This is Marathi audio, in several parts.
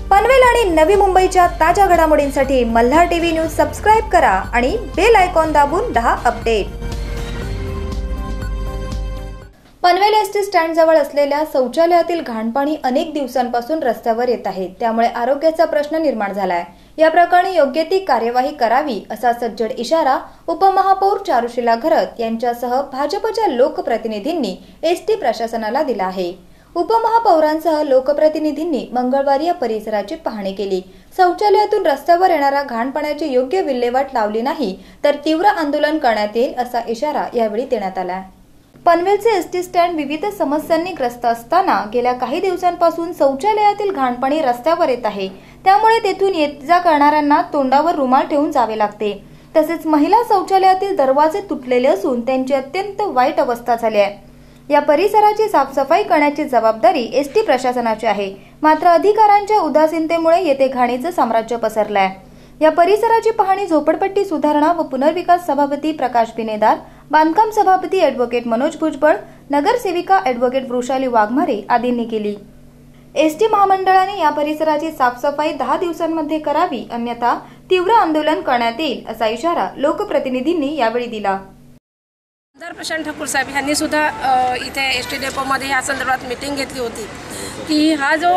पनवेल आणि नवी मुंबईच्या ताज्या घडामोडींसाठी मल्हार टीव्ही न्यूज सबस्क्राइब करा आणि बेल आयकॉन दाबून 10 अपडेट। पनवेल एसटी स्टँड जवळ असलेल्या शौचालयातील घाणपाणी अनेक दिवसांपासून रस्त्यावर येत आहे, त्यामुळे आरोग्याचा प्रश्न निर्माण झालाय। या प्रकरणी योग्य ती कार्यवाही करावी असा सज्जड इशारा उपमहापौर चारुशीला घरत यांच्यासह भाजपच्या लोकप्रतिनिधींनी एसटी प्रशासनाला दिला आहे। उपमहापौरांसह लोकप्रतिनिधींनी मंगळवारी या परिसराची पाहणी केली। शौचालयातून रस्त्यावर येणाऱ्या घाणपाण्याची योग्य विल्हेवाट लावली नाही तर तीव्र आंदोलन करण्यात येईल असा इशारा यावेळी देण्यात आला। पनवेलचे एसटी स्टँड विविध समस्यांनी ग्रस्त असताना गेल्या काही दिवसांपासून शौचालयातील घाणपाणी रस्त्यावर येत आहे, त्यामुळे तेथून ये-जा करणाऱ्यांना तोंडावर रुमाल ठेवून जावे लागते। तसेच महिला शौचालयातील दरवाजे तुटलेले असून त्यांची अत्यंत वाईट अवस्था झाली आहे। या परिसराची साफसफाई करण्याची जबाबदारी एसटी प्रशासनाची आहे, मात्र अधिकाऱ्यांच्या उदासीनतेमुळे येथे घाणीचे साम्राज्य पसरले आहे। या परिसराची पाहणी झोपडपट्टी सुधारणा व पुनर्विकास सभापती प्रकाश बिनेदार, बांधकाम सभापती ॲडव्होकेट मनोज भुजबळ, नगरसेविका ॲडव्होकेट वृषाली वाघमारे आदींनी केली। एसटी महामंडळाने या परिसराची साफसफाई 10 दिवसांमध्ये करावी, अन्यथा तीव्र आंदोलन करण्यात येईल असा इशारा लोकप्रतिनिधींनी यावेळी दिला। आमदार प्रशांत ठाकूर साहेब यांनी सुद्धा इथे एसटी डेपोमध्ये या संदर्भात मीटिंग घेतली होती की हा जो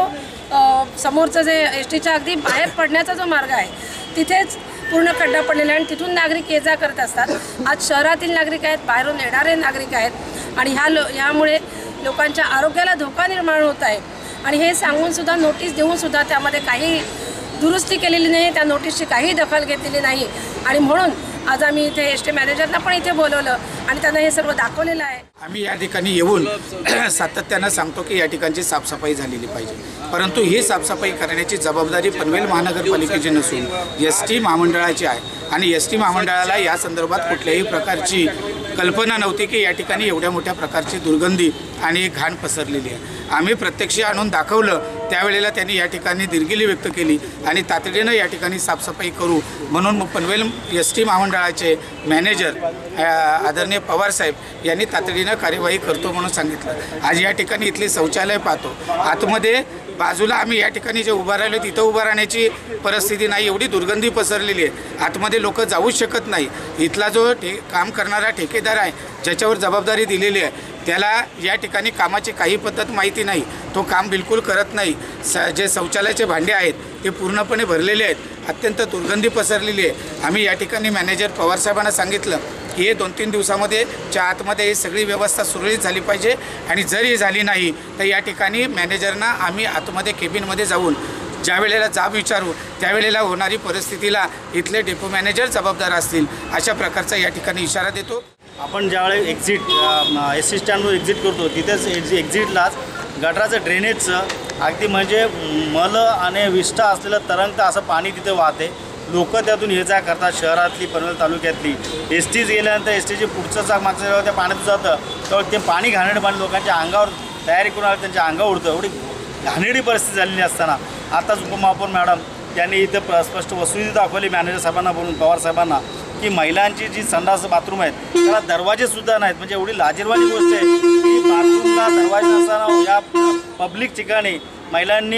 समोरचा जे एसटीच्या अगदी बाहेर पडण्याचा जो मार्ग आहे तिथेच पूर्ण खड्डा पडलेला आहे आणि तिथून नागरिक ये-जा करत असतात। आज शहरातील नागरिक आहेत, बाहेरून येणारे नागरिक आहेत आणि ह्यामुळे लोकांच्या आरोग्याला धोका निर्माण होत आहे आणि हे सांगून सुद्धा नोटीस देऊन सुद्धा त्यामध्ये काही दुरुस्ती केलेली नाही, त्या नोटीसची काही दखल घेतलेली नाही आणि म्हणून आज आम्ही इथे एसटी मॅनेजरला पण इथे बोलवलं आणि त्यांना हे सर्व दाखवलेलं आहे। आम्ही या ठिकाणी येऊन सातत्यानं सांगतो की या ठिकाणची साफसफाई झालेली पाहिजे, परंतु ही साफसफाई करण्याची जबाबदारी पनवेल महानगरपालिकेची नसून एसटी महामंडळाची आहे आणि एसटी महामंडळाला या संदर्भात कुठल्याही प्रकारची कल्पना नव्हती की या ठिकाणी एवढ्या मोठ्या प्रकारची दुर्गंधी आणि घाण पसरलेली आहे। आम्ही प्रत्यक्ष आणून दाखवलं, त्यावेळेला त्यांनी या ठिकाणी दिलगिरी व्यक्त केली आणि तातडीनं या ठिकाणी साफसफाई करू म्हणून पनवेल एसटी महामंडळाचे मॅनेजर आदरणीय पवार साहेब यांनी तातडीनं कार्यवाही करतो म्हणून सांगितलं। आज या ठिकाणी इथली शौचालय पाहतो, आतमध्ये बाजूला आम्ही या ठिकाणी जे उभा राहिलो तिथं उभं राहण्याची परिस्थिती नाही, एवढी दुर्गंधी पसरलेली आहे, आतमध्ये लोक जाऊच शकत नाही। इथला जो काम करणारा ठेकेदार आहे, ज्याच्यावर जबाबदारी दिलेली आहे, त्याला या ठिकाणी कामाची काही पद्धत माहिती नाही, तो काम बिलकुल करत नाही। जे शौचालयाचे भांडे आहेत ते पूर्णपणे भरलेले आहेत, अत्यंत दुर्गंधी पसरलेली आहे। आम्ही या ठिकाणी मॅनेजर पवार साहेबांना सांगितलं की हे 2-3 दिवसामध्ये आतमध्ये ही सगळी व्यवस्था सुरळीत झाली पाहिजे आणि जर ही झाली नाही तर या ठिकाणी मॅनेजरना आम्ही आतमध्ये केबिनमध्ये जाऊन ज्या वेळेला जाब विचारू त्यावेळेला होणारी परिस्थितीला इथले डेपो मॅनेजर जबाबदार असतील अशा प्रकारचा या ठिकाणी इशारा देतो। आपण ज्यावेळेस एसटी स्टँडवर एक्झिट करतो तिथेच एक्झिटलाच गटाराचं ड्रेनेजचं अगदी म्हणजे मल आणि विष्ठा असलेलं तरंगतं असं पाणी तिथे वाहते। लोक त्यातून ये-जा करतात, शहरातली पनवेल तालुक्यातली एसटीच गेल्यानंतर एसटीचे पुढचं चाक मागचं जेव्हा त्या पाण्यात जातं तेव्हा ते पाणी घाणेरडं पाणी लोकांच्या अंगावर तयारी करून आलं, त्यांच्या अंगावर उडतं। एवढी घाणेरडी परिस्थिती झालेली असताना आताच उपमहापौर मॅडम त्यांनी इथं स्पष्ट वस्तुस्थिती दाखवली मॅनेजर साहेबांना बोलून, पवार साहेबांना, की महिलांची जी संडास बाथरूम आहेत त्याला दरवाजेसुद्धा नाहीत। म्हणजे एवढी लाजिरवाणी गोष्ट आहे की बाथरूमला दरवाजे नसताना या पब्लिक ठिकाणी महिलांनी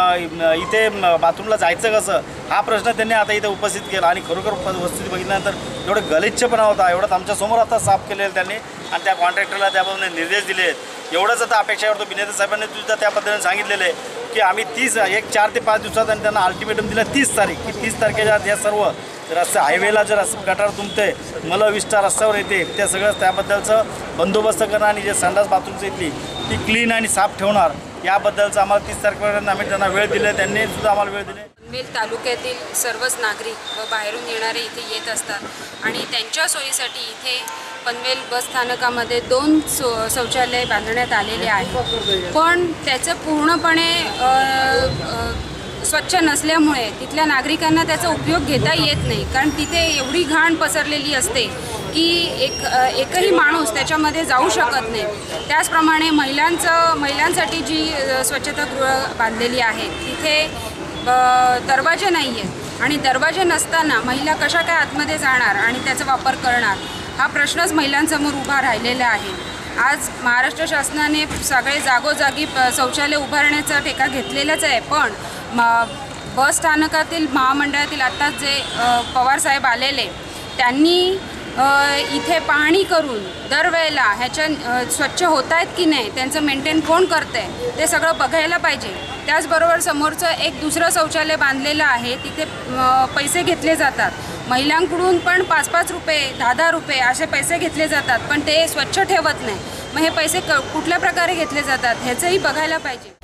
इथे बाथरूमला जायचं कसं, हा प्रश्न त्यांनी आता इथे उपस्थित केला आणि खरोखर वस्तुस्थिती बघितल्यानंतर एवढं गलिच्छपणा होता, एवढं आमच्यासमोर आता साफ केलेलं त्यांनी आणि त्या कॉन्ट्रॅक्टरला त्याबाबतीने निर्देश दिले आहेत। एवढंच आता अपेक्षा करतो, बिनेदार साहेबांनी सुद्धा त्या पद्धतीने सांगितलेलं आहे की आम्ही 4 ते 5 दिवसात आणि त्यांना अल्टिमेटम दिलं 30 तारीख की 30 तारखेच्या या सर्व रस्ते हायवेला जर गटार तुंबते, विष्ठा रस्त्यावर येते, त्या सगळं त्याबद्दलचं बंदोबस्त करणं आणि जे संडास बाथरूमची इथली ती क्लीन आणि साफ ठेवणार याबद्दलचं आम्हाला 30 तारखेपर्यंत आम्ही त्यांना वेळ दिले, त्यांनी सुद्धा आम्हाला वेळ दिले। पनवेल तालुक्यातील सर्वच नागरिक व बाहेरून येणारे इथे येत असतात आणि त्यांच्या सोयीसाठी इथे पनवेल बस स्थानकामध्ये 2 शौचालय बांधण्यात आलेले आहेत, पण त्याचं पूर्णपणे स्वच्छ नसल्यामुळे तिथल्या नागरिकांना त्याचा उपयोग घेता येत नाही, कारण तिथे एवढी घाण पसरलेली असते की एकही माणूस त्याच्यामध्ये जाऊ शकत नाही। त्याचप्रमाणे महिलांसाठी जी स्वच्छतागृह बांधलेली आहेत तिथे दरवाजे नाही आहेत आणि दरवाजे नसताना महिला कशा काय आतमध्ये जाणार आणि त्याचा वापर करणार, हा प्रश्नच महिलांसमोर उभा राहिलेला आहे। आज महाराष्ट्र शासनाने सगळे जागोजागी शौचालय उभारण्याचा ठेका घेतलेलाच आहे, पण बस स्थानकातील महामंडळातील आत्ताच जे पवारसाहेब आलेले त्यांनी इथे पाहणी करून दरवेळेला ह्याच्या स्वच्छ होत आहेत की नाही, त्यांचं मेंटेन कोण करतं आहे ते सगळं बघायला पाहिजे. त्याचबरोबर समोरचं एक दुसरं शौचालय बांधलेलं आहे, तिथे पैसे घेतले जातात. महिलांकडून पण 5-5 रुपये 10-10 रुपये असे पैसे घेतले जातात, पण ते स्वच्छ ठेवत नाही. मग हे पैसे कुठल्या प्रकारे घेतले जातात ह्याचंही बघायला पाहिजे.